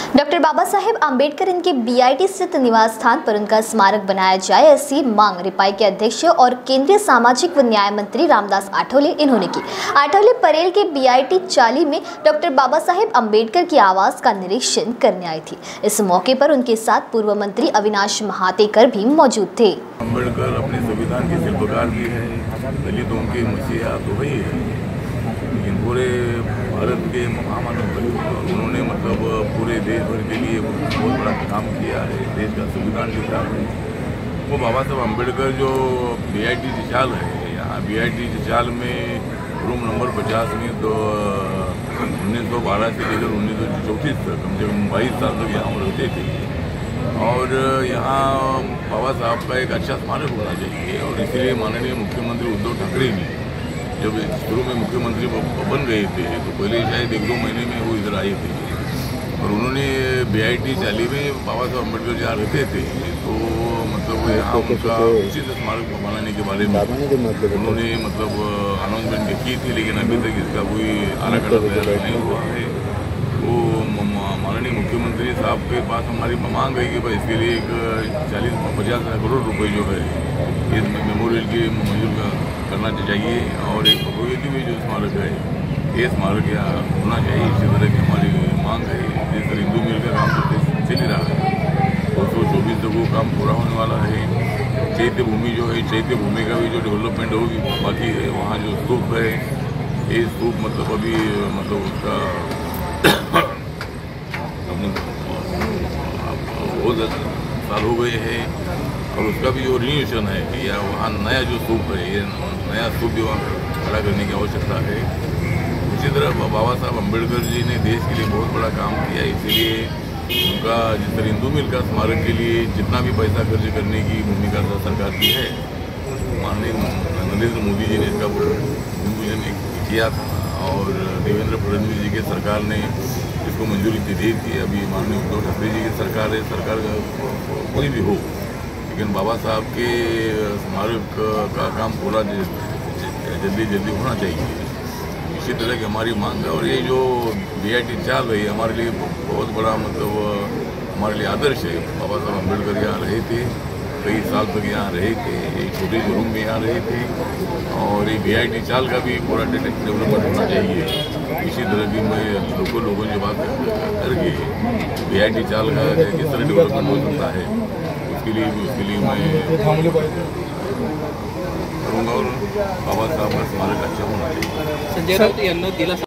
Doctor Baba Saheb Ambedkar इनके BIT स्थित निवास स्थान पर उनका स्मारक बनाया जाए, ऐसी मांग रिपाई के अध्यक्ष और केंद्रीय सामाजिक व न्याय मंत्री रामदास आठवले इन्होंने की। आठवले परेल के बीआईटी 40 में डॉक्टर बाबा साहेब आम्बेडकर की आवास का निरीक्षण करने आई थी। इस मौके पर उनके साथ पूर्व मंत्री अविनाश महातेकर भी मौजूद थे। अम्बेडकर अपने संविधान के शिल्पकार भी है, दलितों के मसीहा तो वही है, लेकिन पूरे भारत के महामानव उन्होंने पूरे देश भर के लिए बहुत बड़ा काम किया है, देश का संविधान लिखा है। वो बाबा साहब अम्बेडकर जो बीआईटी जिचाल है, यहाँ बीआईटी जिचाल में रूम नंबर 50 में तो 1912 से लेकर 1934 तक कम से कम 22 साल तक यहाँ रहते थे। और यहाँ बाबा साहब का एक अच्छा स्मारक होना चाहिए, और इसीलिए माननीय मुख्यमंत्री उद्धव ठाकरे ने जब शुरू में मुख्यमंत्री बन गए थे तो पहले शायद 1-2 महीने में वो इधर आए थे, और उन्होंने बीआईटी 40 में बाबा साहब अम्बेडकर जहाँ रहते थे तो यहाँ उनका उचित स्मारक बनाने के बारे में उन्होंने अनाउंसमेंट की थी, लेकिन अभी तक इसका कोई आराखड़ा तैयार नहीं हुआ है। वो माननीय मुख्यमंत्री साहब के पास हमारी मांग गई कि भाई इसके लिए एक 40-50 करोड़ रुपए जो है इस मेमोरियल की मंजूर करना चाहिए, और एक भगवती में जो स्मारक है ये स्मारक यहाँ होना चाहिए। इसी तरह की हमारी मांग है। जिस तरह हिंदू मिल का काम तो चल ही रहा है, 224 तक वो काम पूरा होने वाला है। चैत्य भूमि जो है, चैत्य भूमि का भी जो डेवलपमेंट होगी बाकी है। वहाँ जो स्तूप है, ये स्तूप अभी उसका बहुत साल हो गए हैं, और उसका भी जो रिन्यूएशन है कि वहाँ नया जो स्तूप है, ये नया स्तूप भी वहाँ खड़ा करने की आवश्यकता है। इसी तरह बाबा साहब अम्बेडकर जी ने देश के लिए बहुत बड़ा काम किया, इसीलिए उनका जिस तरह हिंदू मिल का स्मारक के लिए जितना भी पैसा खर्च करने की भूमिका सरकार की है, माननीय नरेंद्र मोदी जी ने इसका भूमिपूजन किया था, और देवेंद्र फडणवीस जी के सरकार ने इसको मंजूरी दे दी। अभी माननीय उद्धव ठाकरे जी की सरकार है, सरकार कोई भी हो, लेकिन बाबा साहब के स्मारक का काम पूरा जल्दी होना चाहिए। इसी तरह की हमारी मांग है, और ये जो बीआईटी चल रही है हमारे लिए बहुत बड़ा हमारे लिए आदर्श है। बाबा साहब अम्बेडकर यहाँ रहे थे, कई साल तक यहाँ रहे थे, एक छोटे से रूम में यहाँ रहे थे, और ये बीआईटी चाल का भी पूरा डेवलपमेंट होना चाहिए। इसी तरह की मैं लोगों से बात करके बीआईटी चाल का किस तरह डेवलपमेंट हो सकता है उसके लिए मैं करूँगा, और बाबा साहब का स्मारक अच्छा होना चाहिए।